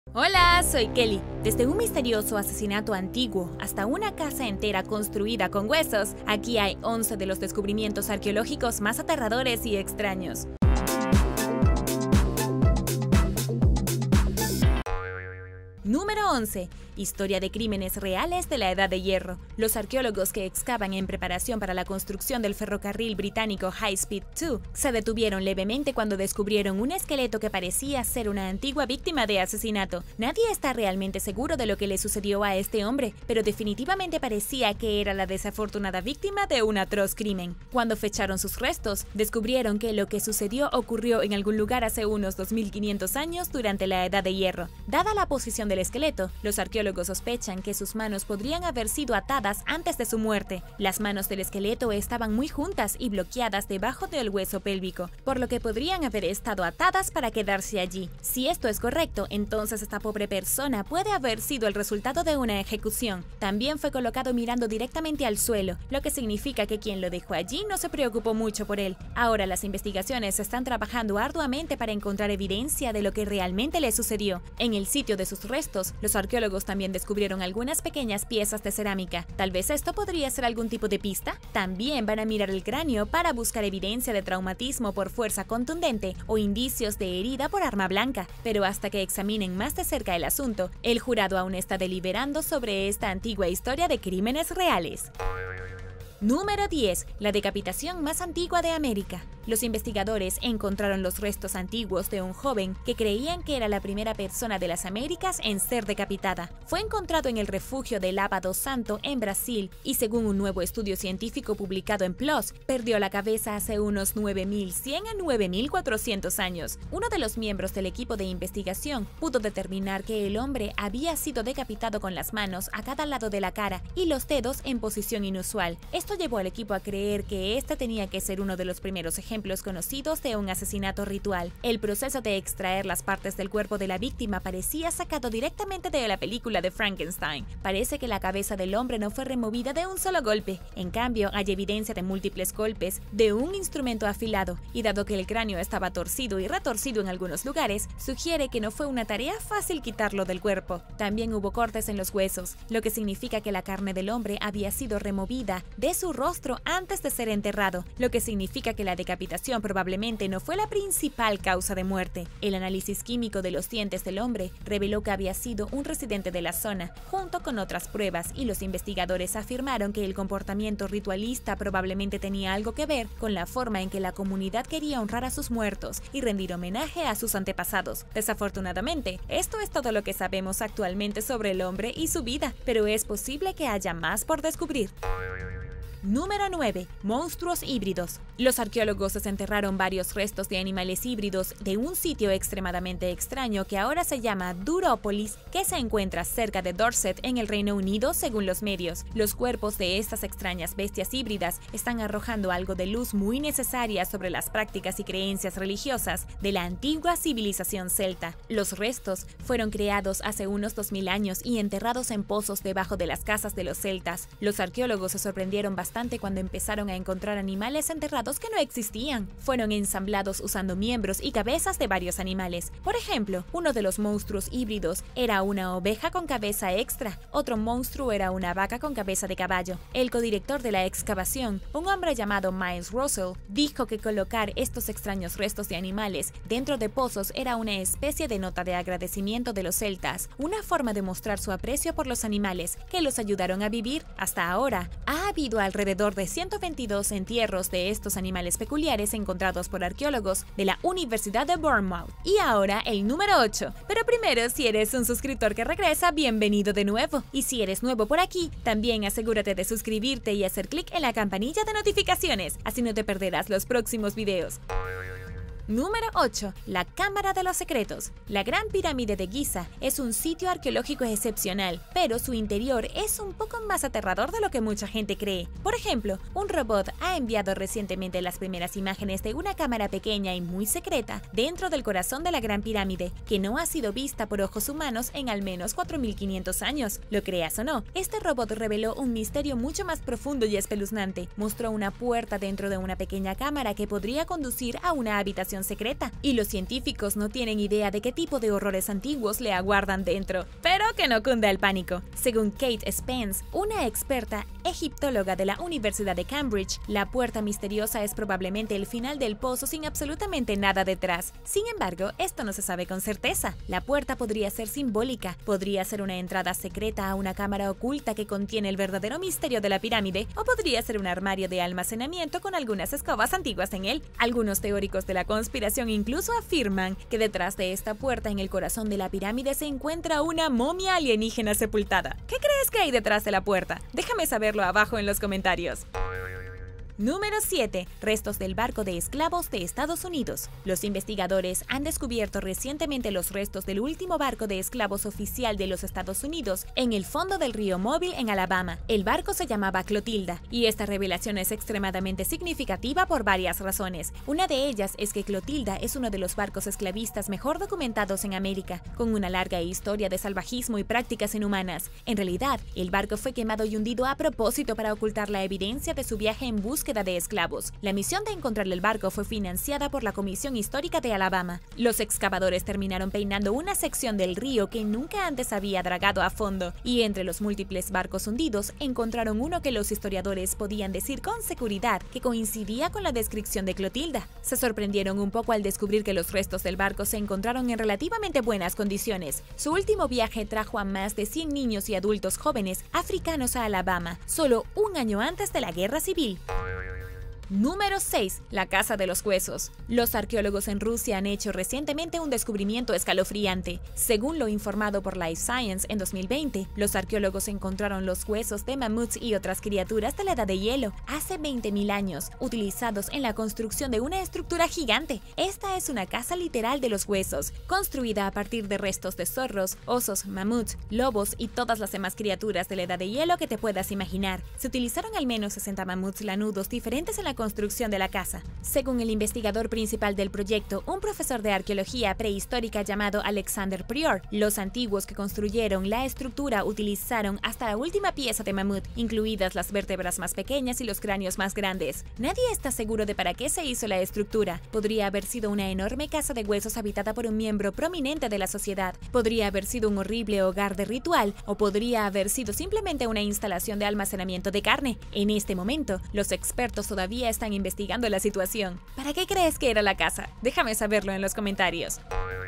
Hola, soy Kelly. Desde un misterioso asesinato antiguo hasta una casa entera construida con huesos, aquí hay 11 de los descubrimientos arqueológicos más aterradores y extraños. Número 11. Historia de crímenes reales de la Edad de Hierro. Los arqueólogos que excavan en preparación para la construcción del ferrocarril británico High Speed 2 se detuvieron levemente cuando descubrieron un esqueleto que parecía ser una antigua víctima de asesinato. Nadie está realmente seguro de lo que le sucedió a este hombre, pero definitivamente parecía que era la desafortunada víctima de un atroz crimen. Cuando fecharon sus restos, descubrieron que lo que sucedió ocurrió en algún lugar hace unos 2500 años durante la Edad de Hierro. Dada la posición del esqueleto, los arqueólogos sospechan que sus manos podrían haber sido atadas antes de su muerte. Las manos del esqueleto estaban muy juntas y bloqueadas debajo del hueso pélvico, por lo que podrían haber estado atadas para quedarse allí. Si esto es correcto, entonces esta pobre persona puede haber sido el resultado de una ejecución. También fue colocado mirando directamente al suelo, lo que significa que quien lo dejó allí no se preocupó mucho por él. Ahora las investigaciones están trabajando arduamente para encontrar evidencia de lo que realmente le sucedió. En el sitio de sus restos, los arqueólogos también descubrieron algunas pequeñas piezas de cerámica. Tal vez esto podría ser algún tipo de pista. También van a mirar el cráneo para buscar evidencia de traumatismo por fuerza contundente o indicios de herida por arma blanca. Pero hasta que examinen más de cerca el asunto, el jurado aún está deliberando sobre esta antigua historia de crímenes reales. Número 10. La decapitación más antigua de América. Los investigadores encontraron los restos antiguos de un joven que creían que era la primera persona de las Américas en ser decapitada. Fue encontrado en el refugio de Lapa do Santo en Brasil y, según un nuevo estudio científico publicado en PLOS, perdió la cabeza hace unos 9100 a 9400 años. Uno de los miembros del equipo de investigación pudo determinar que el hombre había sido decapitado con las manos a cada lado de la cara y los dedos en posición inusual. Esto llevó al equipo a creer que este tenía que ser uno de los primeros ejemplos conocidos de un asesinato ritual. El proceso de extraer las partes del cuerpo de la víctima parecía sacado directamente de la película de Frankenstein. Parece que la cabeza del hombre no fue removida de un solo golpe. En cambio, hay evidencia de múltiples golpes de un instrumento afilado, y dado que el cráneo estaba torcido y retorcido en algunos lugares, sugiere que no fue una tarea fácil quitarlo del cuerpo. También hubo cortes en los huesos, lo que significa que la carne del hombre había sido removida de su rostro antes de ser enterrado, lo que significa que la decapitación probablemente no fue la principal causa de muerte. El análisis químico de los dientes del hombre reveló que había sido un residente de la zona, junto con otras pruebas, y los investigadores afirmaron que el comportamiento ritualista probablemente tenía algo que ver con la forma en que la comunidad quería honrar a sus muertos y rendir homenaje a sus antepasados. Desafortunadamente, esto es todo lo que sabemos actualmente sobre el hombre y su vida, pero es posible que haya más por descubrir. Número 9. Monstruos híbridos. Los arqueólogos desenterraron varios restos de animales híbridos de un sitio extremadamente extraño que ahora se llama Durópolis, que se encuentra cerca de Dorset en el Reino Unido, según los medios. Los cuerpos de estas extrañas bestias híbridas están arrojando algo de luz muy necesaria sobre las prácticas y creencias religiosas de la antigua civilización celta. Los restos fueron creados hace unos 2000 años y enterrados en pozos debajo de las casas de los celtas. Los arqueólogos se sorprendieron bastante cuando empezaron a encontrar animales enterrados que no existían. Fueron ensamblados usando miembros y cabezas de varios animales. Por ejemplo, uno de los monstruos híbridos era una oveja con cabeza extra, otro monstruo era una vaca con cabeza de caballo. El codirector de la excavación, un hombre llamado Miles Russell, dijo que colocar estos extraños restos de animales dentro de pozos era una especie de nota de agradecimiento de los celtas, una forma de mostrar su aprecio por los animales que los ayudaron a vivir. Hasta ahora, ha habido alrededor de 122 entierros de estos animales peculiares encontrados por arqueólogos de la Universidad de Bournemouth. Y ahora el número 8. Pero primero, si eres un suscriptor que regresa, bienvenido de nuevo. Y si eres nuevo por aquí, también asegúrate de suscribirte y hacer clic en la campanilla de notificaciones, así no te perderás los próximos videos. Número 8. La Cámara de los Secretos. La Gran Pirámide de Giza es un sitio arqueológico excepcional, pero su interior es un poco más aterrador de lo que mucha gente cree. Por ejemplo, un robot ha enviado recientemente las primeras imágenes de una cámara pequeña y muy secreta dentro del corazón de la Gran Pirámide, que no ha sido vista por ojos humanos en al menos 4500 años. Lo creas o no, este robot reveló un misterio mucho más profundo y espeluznante. Mostró una puerta dentro de una pequeña cámara que podría conducir a una habitación habitación secreta, y los científicos no tienen idea de qué tipo de horrores antiguos le aguardan dentro. Pero que no cunda el pánico. Según Kate Spence, una experta egiptóloga de la Universidad de Cambridge, la puerta misteriosa es probablemente el final del pozo sin absolutamente nada detrás. Sin embargo, esto no se sabe con certeza. La puerta podría ser simbólica, podría ser una entrada secreta a una cámara oculta que contiene el verdadero misterio de la pirámide, o podría ser un armario de almacenamiento con algunas escobas antiguas en él. Algunos teóricos de la conspiración incluso afirman que detrás de esta puerta en el corazón de la pirámide se encuentra una momia alienígena sepultada. ¿Qué crees que hay detrás de la puerta? Déjame saberlo abajo en los comentarios. Número 7. Restos del barco de esclavos de Estados Unidos. Los investigadores han descubierto recientemente los restos del último barco de esclavos oficial de los Estados Unidos en el fondo del río Mobile en Alabama. El barco se llamaba Clotilda, y esta revelación es extremadamente significativa por varias razones. Una de ellas es que Clotilda es uno de los barcos esclavistas mejor documentados en América, con una larga historia de salvajismo y prácticas inhumanas. En realidad, el barco fue quemado y hundido a propósito para ocultar la evidencia de su viaje en búsqueda de esclavos. La misión de encontrar el barco fue financiada por la Comisión Histórica de Alabama. Los excavadores terminaron peinando una sección del río que nunca antes había dragado a fondo, y entre los múltiples barcos hundidos encontraron uno que los historiadores podían decir con seguridad que coincidía con la descripción de Clotilda. Se sorprendieron un poco al descubrir que los restos del barco se encontraron en relativamente buenas condiciones. Su último viaje trajo a más de 100 niños y adultos jóvenes africanos a Alabama, solo un año antes de la Guerra Civil. Número 6. La Casa de los Huesos. Los arqueólogos en Rusia han hecho recientemente un descubrimiento escalofriante. Según lo informado por Life Science en 2020, los arqueólogos encontraron los huesos de mamuts y otras criaturas de la Edad de Hielo hace 20.000 años, utilizados en la construcción de una estructura gigante. Esta es una casa literal de los huesos, construida a partir de restos de zorros, osos, mamuts, lobos y todas las demás criaturas de la Edad de Hielo que te puedas imaginar. Se utilizaron al menos 60 mamuts lanudos diferentes en la construcción de la casa. Según el investigador principal del proyecto, un profesor de arqueología prehistórica llamado Alexander Prior, los antiguos que construyeron la estructura utilizaron hasta la última pieza de mamut, incluidas las vértebras más pequeñas y los cráneos más grandes. Nadie está seguro de para qué se hizo la estructura. Podría haber sido una enorme casa de huesos habitada por un miembro prominente de la sociedad, podría haber sido un horrible hogar de ritual, o podría haber sido simplemente una instalación de almacenamiento de carne. En este momento, los expertos todavía están investigando la situación. ¿Para qué crees que era la casa? Déjame saberlo en los comentarios.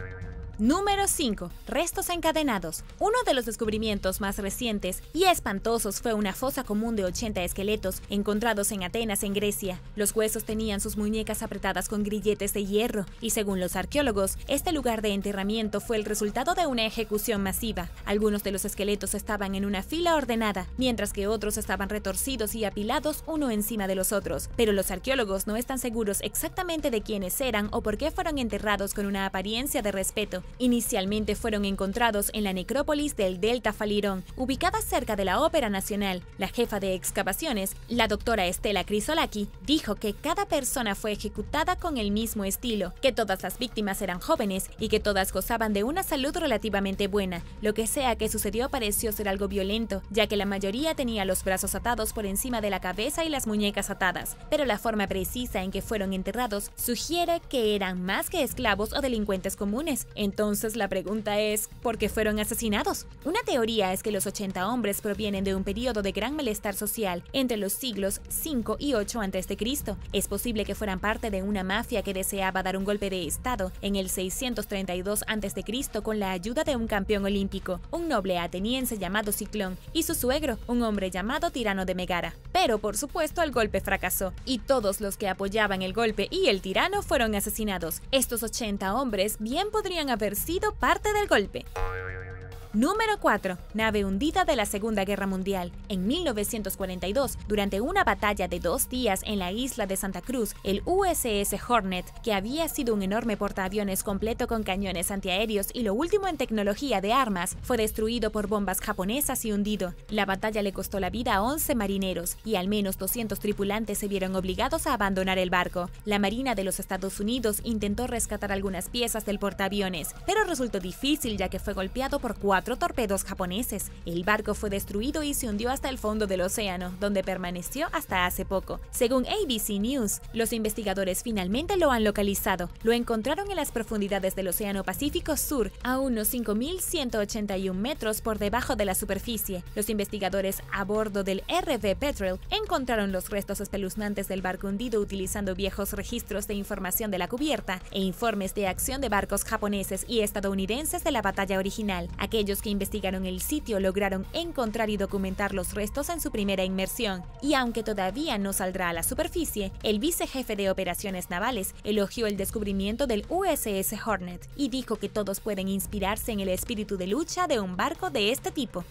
Número 5. Restos encadenados. Uno de los descubrimientos más recientes y espantosos fue una fosa común de 80 esqueletos encontrados en Atenas, en Grecia. Los huesos tenían sus muñecas apretadas con grilletes de hierro, y según los arqueólogos, este lugar de enterramiento fue el resultado de una ejecución masiva. Algunos de los esqueletos estaban en una fila ordenada, mientras que otros estaban retorcidos y apilados uno encima de los otros. Pero los arqueólogos no están seguros exactamente de quiénes eran o por qué fueron enterrados con una apariencia de respeto. Inicialmente fueron encontrados en la necrópolis del Delta Falirón, ubicada cerca de la Ópera Nacional. La jefa de excavaciones, la doctora Estela Crisolaki, dijo que cada persona fue ejecutada con el mismo estilo, que todas las víctimas eran jóvenes y que todas gozaban de una salud relativamente buena. Lo que sea que sucedió pareció ser algo violento, ya que la mayoría tenía los brazos atados por encima de la cabeza y las muñecas atadas, pero la forma precisa en que fueron enterrados sugiere que eran más que esclavos o delincuentes comunes. Entonces la pregunta es, ¿por qué fueron asesinados? Una teoría es que los 80 hombres provienen de un periodo de gran malestar social entre los siglos 5 y 8 a.C. Es posible que fueran parte de una mafia que deseaba dar un golpe de estado en el 632 a.C. con la ayuda de un campeón olímpico, un noble ateniense llamado Ciclón, y su suegro, un hombre llamado Tirano de Megara. Pero por supuesto el golpe fracasó, y todos los que apoyaban el golpe y el tirano fueron asesinados. Estos 80 hombres bien podrían haber sido parte del golpe. Número 4. Nave hundida de la Segunda Guerra Mundial. En 1942, durante una batalla de 2 días en la isla de Santa Cruz, el USS Hornet, que había sido un enorme portaaviones completo con cañones antiaéreos y lo último en tecnología de armas, fue destruido por bombas japonesas y hundido. La batalla le costó la vida a 11 marineros y al menos 200 tripulantes se vieron obligados a abandonar el barco. La Marina de los Estados Unidos intentó rescatar algunas piezas del portaaviones, pero resultó difícil ya que fue golpeado por 4 4 torpedos japoneses. El barco fue destruido y se hundió hasta el fondo del océano, donde permaneció hasta hace poco. Según ABC News, los investigadores finalmente lo han localizado. Lo encontraron en las profundidades del Océano Pacífico Sur, a unos 5.181 metros por debajo de la superficie. Los investigadores a bordo del RV Petrel encontraron los restos espeluznantes del barco hundido utilizando viejos registros de información de la cubierta e informes de acción de barcos japoneses y estadounidenses de la batalla original. Aquellos que investigaron el sitio lograron encontrar y documentar los restos en su primera inmersión, y aunque todavía no saldrá a la superficie, el vicejefe de operaciones navales elogió el descubrimiento del USS Hornet y dijo que todos pueden inspirarse en el espíritu de lucha de un barco de este tipo.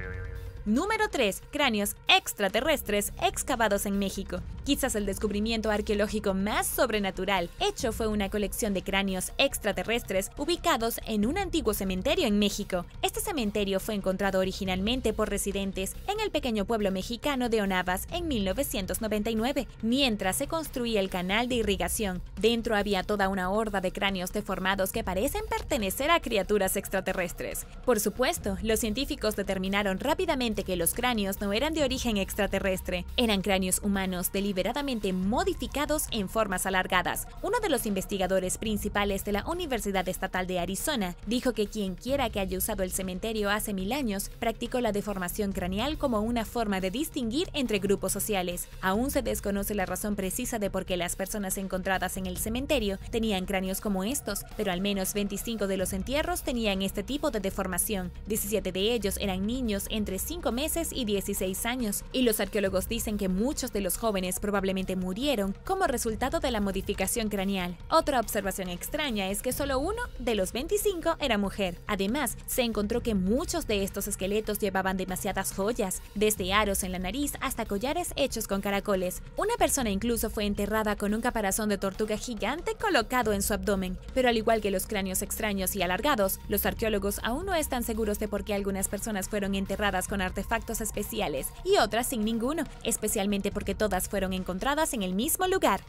Número 3. Cráneos extraterrestres excavados en México. Quizás el descubrimiento arqueológico más sobrenatural hecho fue una colección de cráneos extraterrestres ubicados en un antiguo cementerio en México. Este cementerio fue encontrado originalmente por residentes en el pequeño pueblo mexicano de Onavas en 1999, mientras se construía el canal de irrigación. Dentro había toda una horda de cráneos deformados que parecen pertenecer a criaturas extraterrestres. Por supuesto, los científicos determinaron rápidamente que los cráneos no eran de origen extraterrestre, eran cráneos humanos deliberadamente modificados en formas alargadas. Uno de los investigadores principales de la Universidad Estatal de Arizona dijo que quien quiera que haya usado el cementerio hace 1000 años practicó la deformación craneal como una forma de distinguir entre grupos sociales. Aún se desconoce la razón precisa de por qué las personas encontradas en el cementerio tenían cráneos como estos, pero al menos 25 de los entierros tenían este tipo de deformación. 17 de ellos eran niños entre 5 meses y 16 años, y los arqueólogos dicen que muchos de los jóvenes probablemente murieron como resultado de la modificación craneal. Otra observación extraña es que solo uno de los 25 era mujer. Además, se encontró que muchos de estos esqueletos llevaban demasiadas joyas, desde aros en la nariz hasta collares hechos con caracoles. Una persona incluso fue enterrada con un caparazón de tortuga gigante colocado en su abdomen. Pero al igual que los cráneos extraños y alargados, los arqueólogos aún no están seguros de por qué algunas personas fueron enterradas con artefactos especiales y otras sin ninguno, especialmente porque todas fueron encontradas en el mismo lugar.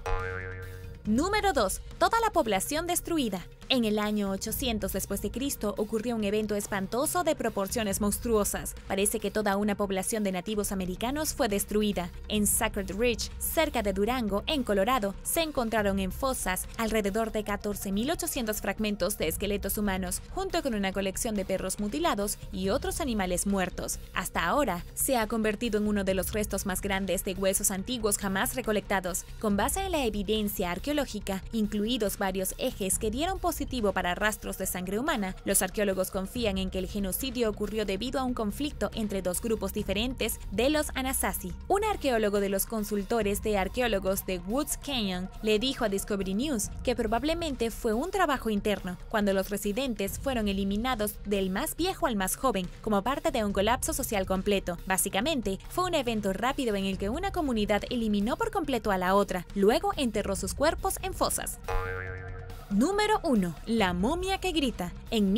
Número 2. Toda la población destruida. En el año 800 después de Cristo ocurrió un evento espantoso de proporciones monstruosas. Parece que toda una población de nativos americanos fue destruida. En Sacred Ridge, cerca de Durango, en Colorado, se encontraron en fosas alrededor de 14.800 fragmentos de esqueletos humanos, junto con una colección de perros mutilados y otros animales muertos. Hasta ahora, se ha convertido en uno de los restos más grandes de huesos antiguos jamás recolectados. Con base en la evidencia arqueológica, incluidos varios ejes que dieron positivo para rastros de sangre humana, los arqueólogos confían en que el genocidio ocurrió debido a un conflicto entre dos grupos diferentes de los Anasazi. Un arqueólogo de los consultores de arqueólogos de Woods Canyon le dijo a Discovery News que probablemente fue un trabajo interno, cuando los residentes fueron eliminados del más viejo al más joven, como parte de un colapso social completo. Básicamente, fue un evento rápido en el que una comunidad eliminó por completo a la otra, luego enterró sus cuerpos en fosas. Número 1. La momia que grita. En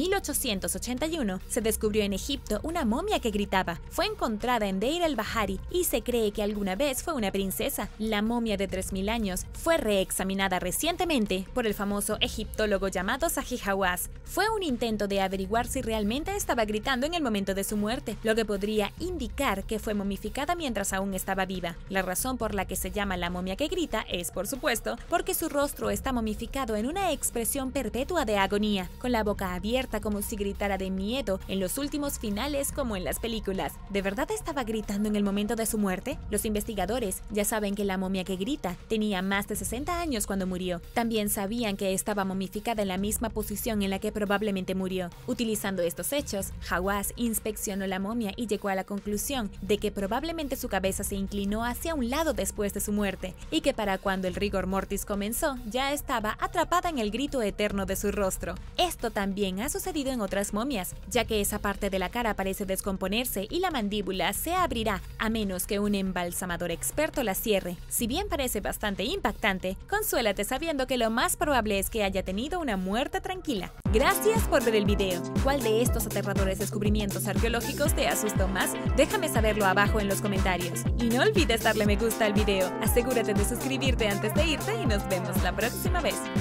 1881 se descubrió en Egipto una momia que gritaba. Fue encontrada en Deir el-Bahari y se cree que alguna vez fue una princesa. La momia de 3000 años fue reexaminada recientemente por el famoso egiptólogo llamado Zahi Hawass. Fue un intento de averiguar si realmente estaba gritando en el momento de su muerte, lo que podría indicar que fue momificada mientras aún estaba viva. La razón por la que se llama la momia que grita es, por supuesto, porque su rostro está momificado en una expresión perpetua de agonía, con la boca abierta como si gritara de miedo en los últimos finales como en las películas. ¿De verdad estaba gritando en el momento de su muerte? Los investigadores ya saben que la momia que grita tenía más de 60 años cuando murió. También sabían que estaba momificada en la misma posición en la que probablemente murió. Utilizando estos hechos, Hawass inspeccionó la momia y llegó a la conclusión de que probablemente su cabeza se inclinó hacia un lado después de su muerte, y que para cuando el rigor mortis comenzó, ya estaba atrapada en el grito eterno de su rostro. Esto también ha sucedido en otras momias, ya que esa parte de la cara parece descomponerse y la mandíbula se abrirá a menos que un embalsamador experto la cierre. Si bien parece bastante impactante, consuélate sabiendo que lo más probable es que haya tenido una muerte tranquila. Gracias por ver el video. ¿Cuál de estos aterradores descubrimientos arqueológicos te asustó más? Déjame saberlo abajo en los comentarios. Y no olvides darle me gusta al video. Asegúrate de suscribirte antes de irte y nos vemos la próxima vez.